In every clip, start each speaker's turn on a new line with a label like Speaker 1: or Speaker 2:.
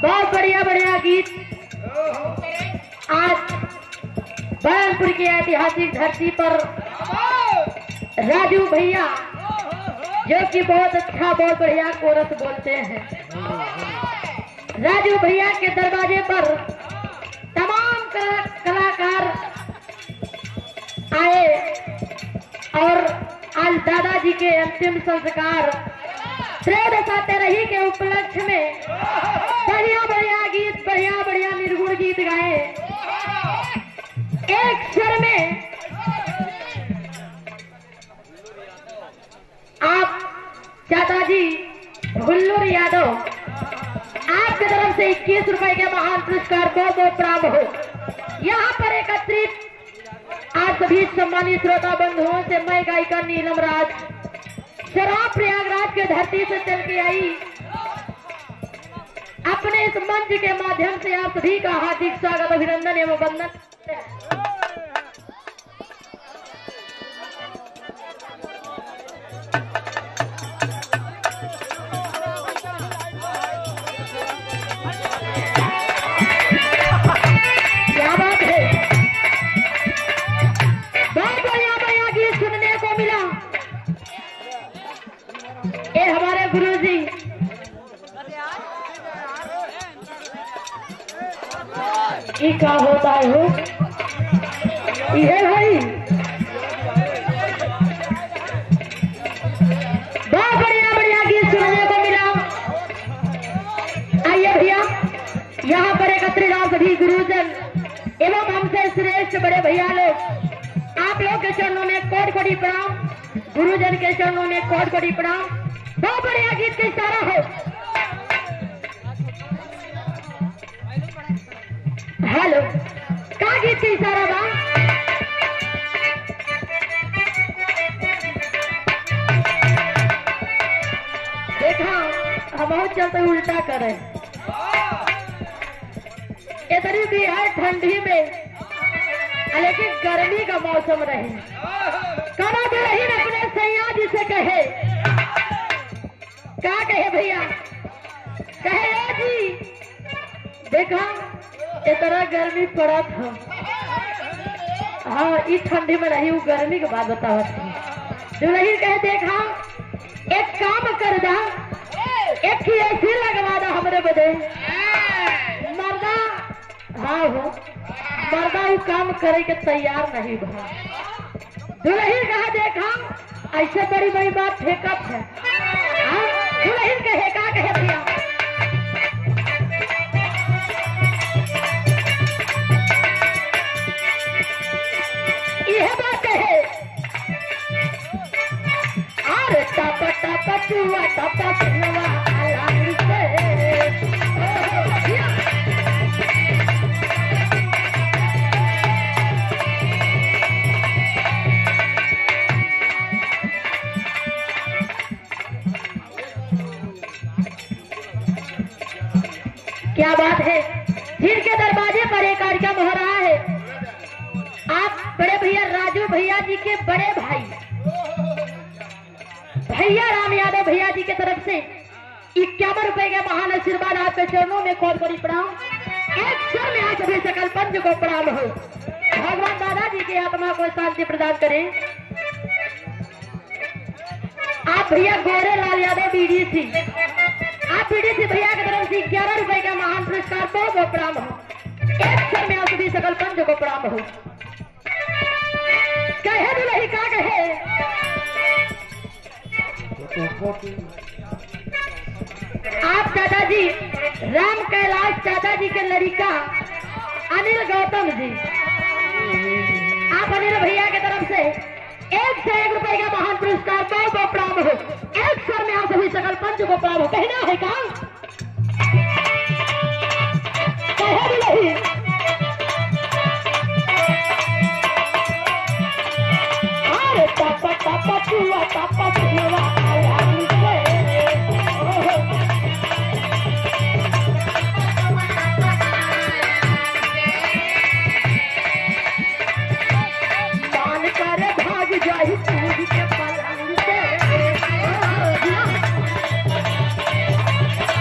Speaker 1: बहुत बढ़िया बढ़िया गीत आज बयानपुर की ऐतिहासिक धरती पर राजू भैया जो कि बहुत अच्छा बहुत बढ़िया कोरस बोलते हैं। राजू भैया के दरवाजे पर तमाम कलाकार आए और आज दादाजी के अंतिम संस्कार त्रयोदशातेरही के उपलक्ष्य में बढ़िया बढ़िया गीत बढ़िया बढ़िया निर्गुण गीत गाए। एक स्वर में आप चाचाजी हुल्लूर यादव आपकी तरफ से 21 रुपए के महान पुरस्कार बहुत बहुत प्रणाम हो। यहाँ पर एकत्रित आज सभी सम्मानित श्रोता बंधुओं से मैं गायिका नीलम राज शराब प्रयागराज के धरती से चल के आई अपने इस मंच के माध्यम से आप सभी का हार्दिक स्वागत अभिनंदन एवं वंदन। क्या बात है, बहुत बढ़िया बढ़िया गीत सुनने को मिला। ये हमारे गुरुजी ये क्या होता है हो ये भाई बहुत बढ़िया बढ़िया गीत सुनने को मिला। आइए भैया यहाँ पर एकत्रित आप सभी गुरुजन एवं हमसे श्रेष्ठ बड़े भैया लोग आप लोग के चरणों में कोटि कोटि प्रणाम, गुरुजन के चरणों में कोटि कोटि प्रणाम। बहुत बढ़िया गीत का इशारा हो। हेलो का गीत का इशारा बा देखा हम चलते उल्टा करे इधर भी है ठंडी में लेकिन गर्मी का मौसम रहे करा तो रही अपने सैया जिसे कहे क्या कहे भैया कहे जी देखा इतना गर्मी पड़ा था। हाँ इस ठंडी में रही हूँ गर्मी के बाद बतावा जो नहीं कहे देखा एक काम कर दा एक ही ऐसी लगवा दा हमरे बदे मर्दा। हाँ हो मर्दा वो काम करे के तैयार नहीं भा दुल्हन कहा देखा ऐसे बड़ी बड़ी बात फेंकअप है। दुल्हन कहे का कहे भैया यह बात है अरे टप टप चुआ टप चुआ अलांग से क्या बात है। फिर के दरवाजे पर एक कार्यक्रम हो रहा है। आप बड़े भैया राजू भैया जी के बड़े भाई भैया राम यादव भैया जी की तरफ से 51 रुपए के महान आशीर्वाद आपके चरणों में कोट कोटि प्रणाम। एक स्वर में आप सभी सकल पंच को प्रणाम हो। भगवान दादाजी की आत्मा को शांति प्रदान करें। आप भैया गोरे लाल यादव बीडीसी आप बीडीसी भैया की तरफ से 11 रुपए का महान पुरस्कार बहुत बहुत प्रणाम हो। एक स्वर में आप सभी सकल पंच को प्रणाम हो। कहे दुल्ही का कहे आप दादाजी राम कैलाश दादाजी के लड़का अनिल गौतम जी आप अनिल भैया की तरफ से 101 रुपए का महान पुरस्कार बहुत बहुत प्रणाम हो। एक स्वर में आप सभी सकल पंच को प्रणाम हो। कहना है का कहे दुल्ही मान कर भाग जाही कूद के पलंग से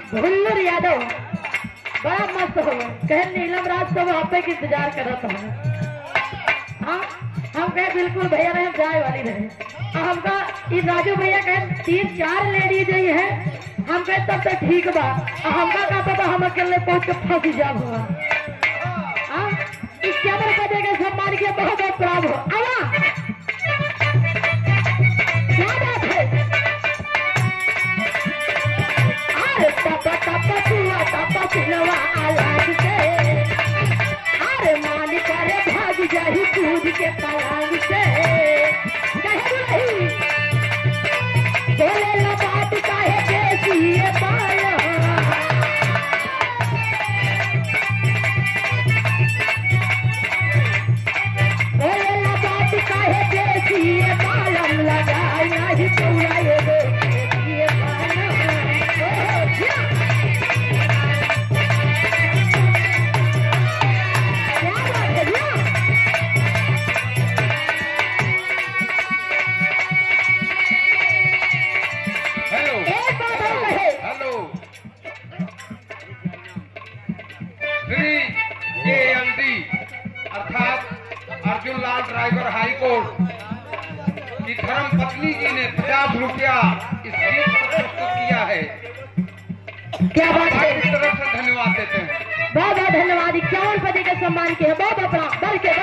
Speaker 1: भुल्लर यादव बड़ा मस्त हो कहे नीलम राज सब आप पे इंतजार कर रहा था। हाँ हम कहे बिल्कुल भैया रहे जाए वाली रहे। हमका ये राजू भैया कहे 3-4 लेडीज ही है। हम कहे तब तो ठीक बा। हमका का पता हम अकेले पहुंच के फंस जाब हुआ। इस कैमरे का देगा सम्मान के बहुत बहुत प्राप्त हो। आया क्या बात है। अरे पापा पापा चुआ पापा चुनवा आलाज से अरे मान करे भाग जाही कूद के पलांग से कहे नहीं बोले ला बात काहे कैसी ये पाया बोले ला बात काहे कैसी ये पालम लगाई नहीं पूरा ये
Speaker 2: ड्राइवर हाई कोर्ट की धर्म पत्नी जी ने 50 रुपया इस गीत पर प्रस्तुत किया है।
Speaker 1: क्या बात है।
Speaker 2: की तरफ से धन्यवाद देते हैं।
Speaker 1: बहुत बहुत धन्यवाद। 51 पति का सम्मान किया बहुत अपना बढ़ के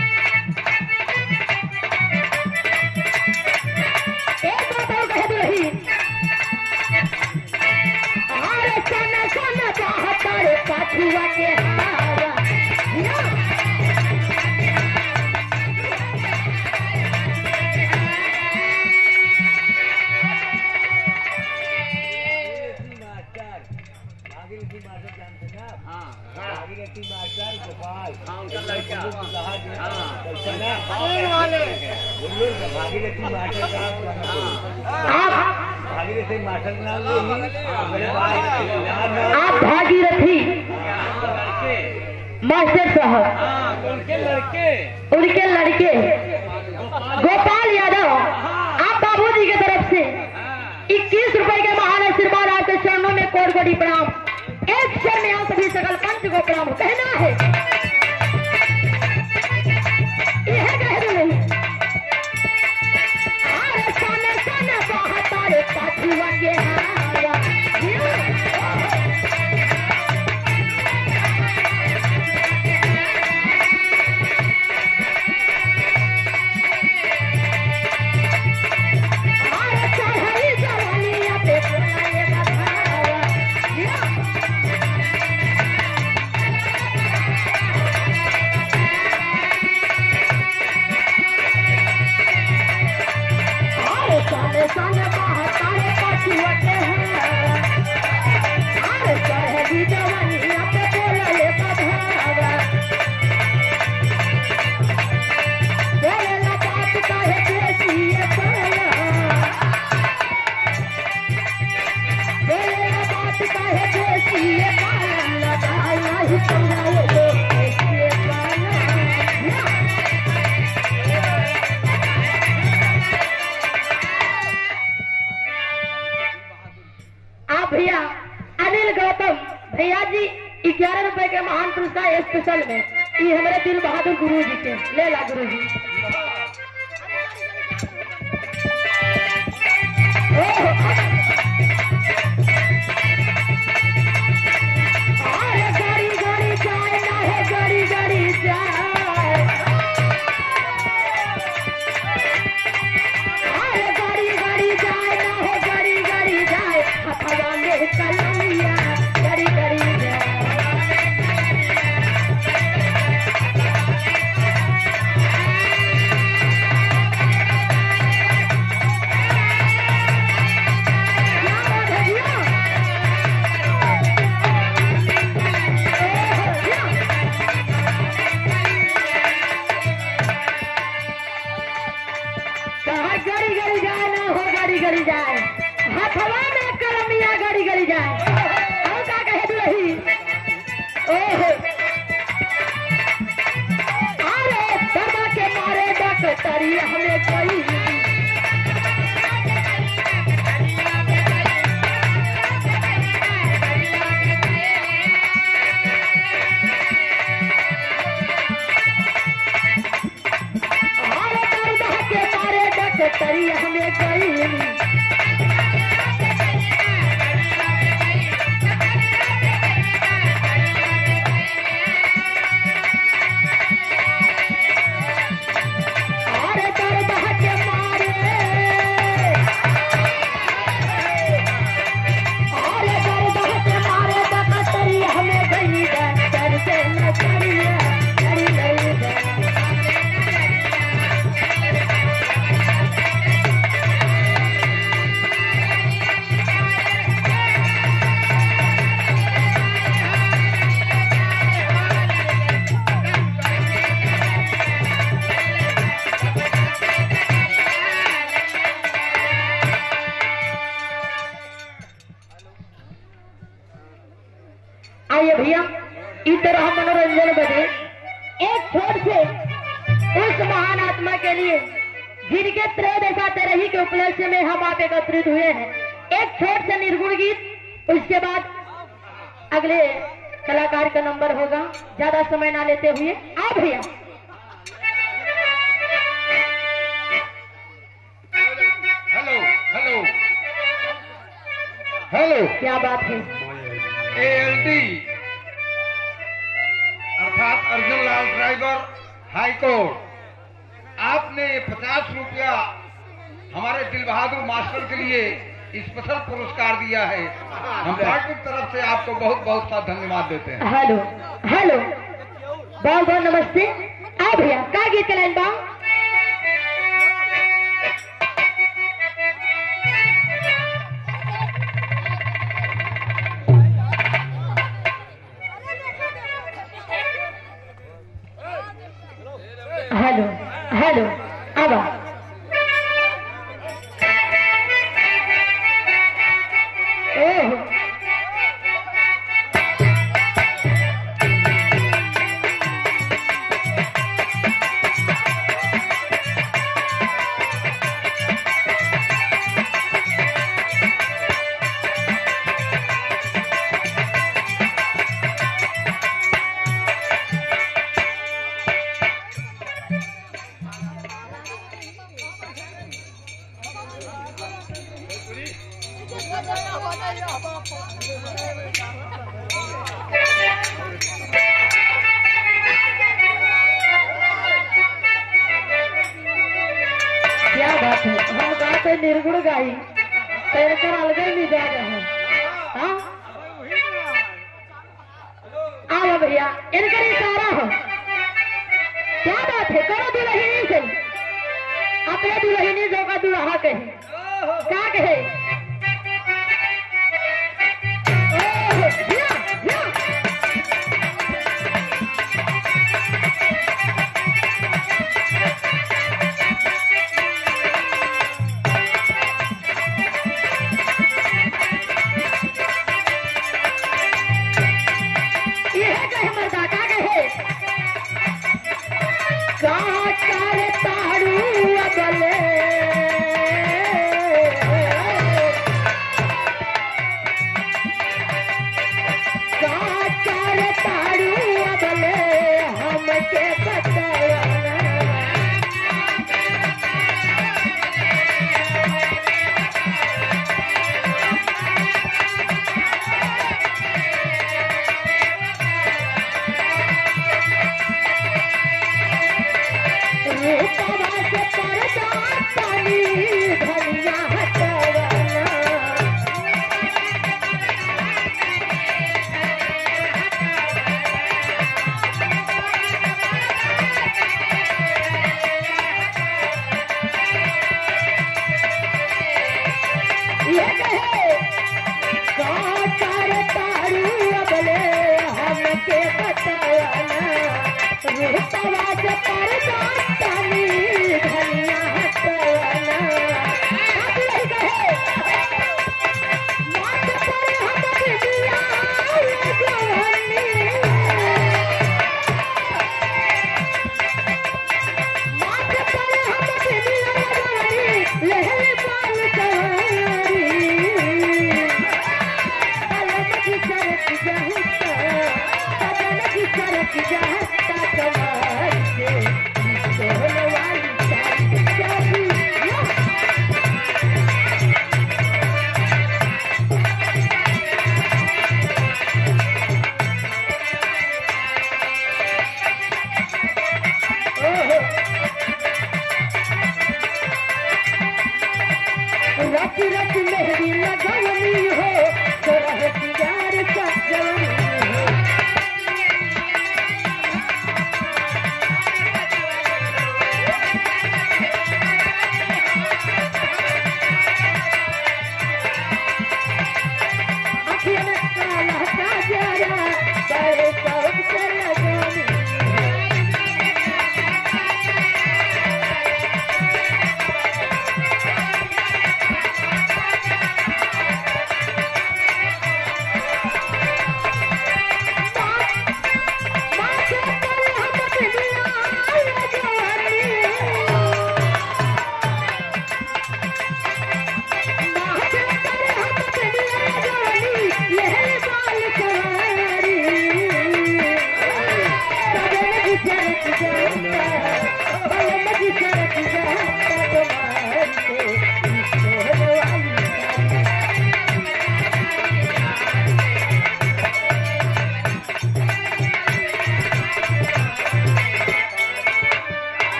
Speaker 1: एक बात और कह दो रही हमारे सोना सोना हमारे पाछुआ के हवा आप भागीरथी मास्टर साहब उनके लड़के गोपाल यादव आप बाबूजी की तरफ से 21 रुपए के महान आशीर्वाद आपके चरणों में कोट कोटि प्रणाम। एक क्षण में आप सभी सकल पंच को प्रणाम कहना है। यह कह रहे नहीं अरे सोने सोने बहतारे पाछुआ के हवा अरे चढ़ाई जवानिया पे बोलाए बधावा सोने सोने बहतारे पाछुआ के हवा अरे चढ़ाई जवानिया पे बोलाए बधावा बोले ना बात काहे कैसी ये पाया बोले ना बात काहे कैसी ये पाया लगाई नहीं पूरा ये पाया। आप भैया अनिल गौतम भैया जी 11 रुपए के महान पुरस्कार स्पेशल में ये हमारे दिल बहादुर गुरु जी के ले ला गुरु जी। गाड़ी गाड़ी जाए ना है गाड़ी गाड़ी जाए गाड़ी गाड़ी जाए ना है गाड़ी गाड़ी जाए हथवाले कलमिया गाड़ी गाड़ी जाए आइए भैया इस तरह मनोरंजन बने एक छोट से उस महान आत्मा के लिए जिनके त्रयोदशा तेरही के उपलक्ष्य में हम आप एकत्रित हुए हैं। एक छोट से निर्गुण गीत, उसके बाद अगले कलाकार का नंबर होगा। ज्यादा समय ना लेते हुए आओ भैया।
Speaker 2: हेलो हेलो हेलो,
Speaker 1: क्या बात है।
Speaker 2: ALD अर्थात Arjun Lal driver high court, आपने 50 रुपया हमारे दिल बहादुर मास्टर के लिए स्पेशल पुरस्कार दिया है। हम पार्टी की तरफ से आपको बहुत बहुत सा धन्यवाद देते हैं।
Speaker 1: हेलो हेलो, बहुत बहुत नमस्ते। आओ भैया, का गीत के लाइन बा। हेलो हेलो, अब ओह क्या बात है। हम गाते निर्गुण गाई तैरकर अलग ही मिजाज है। हाँ आओ भैया, इनका इशारा हो। क्या बात है, करो दुल्हनी से अपने दुल्हनी जो का दुल्हा कहे क्या कहे। ओह, या, या।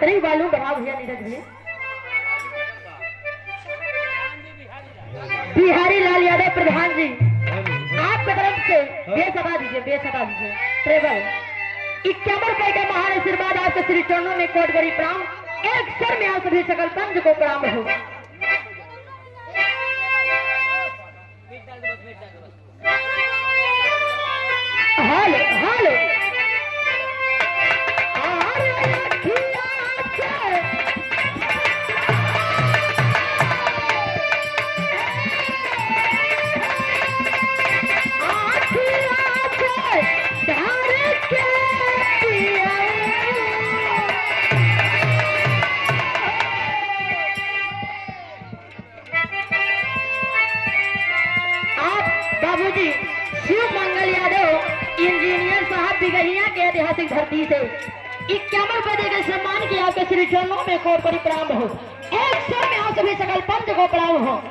Speaker 1: नहीं मालूम बढ़ाओ भैया नीरज भैया। बिहारी लाल यादव प्रधान जी आपकी तरफ से बेस हटा दीजिए ट्रेवल 51 रुपए का महान आशीर्वाद आपके श्री चरणों में कोट बड़ी प्रणाम। एक सर में आप सभी सकल पंच को प्रणाम हो। हेलो हेलो बाबूजी शिव मंगल यादव इंजीनियर साहब बिगहिया के ऐतिहासिक धरती से 51 रुपए के सम्मान किया आपके श्री चरणों में कोट बड़ी प्रणाम हो। एक सर में आप सभी सकल पंच को प्रणाम हो।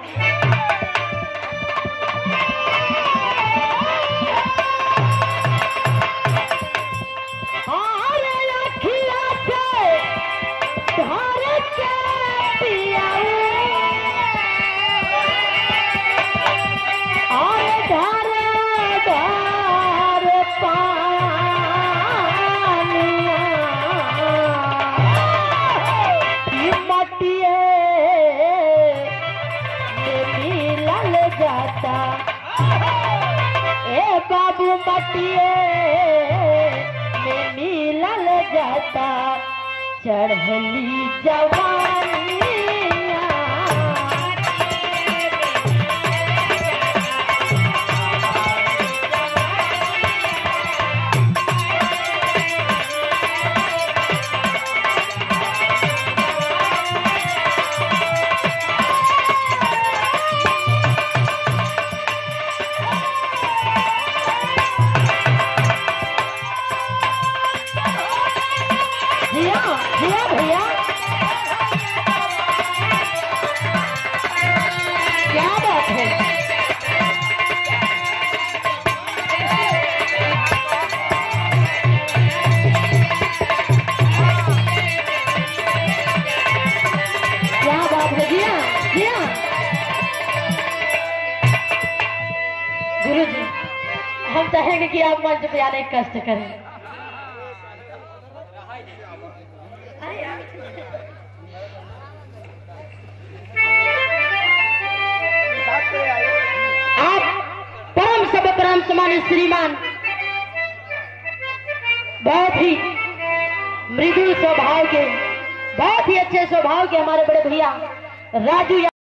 Speaker 1: ए बाबू मटिए में मिलल जाता चढ़ली जवानी। भैया भैया क्या बात है। क्या बात है जिया जिया। गुरु जी हम चाहेंगे कि आप मंच पे आने का कष्ट करें। परम सम्मानित श्रीमान बहुत ही मृदु स्वभाव के बहुत ही अच्छे स्वभाव के हमारे बड़े भैया राजू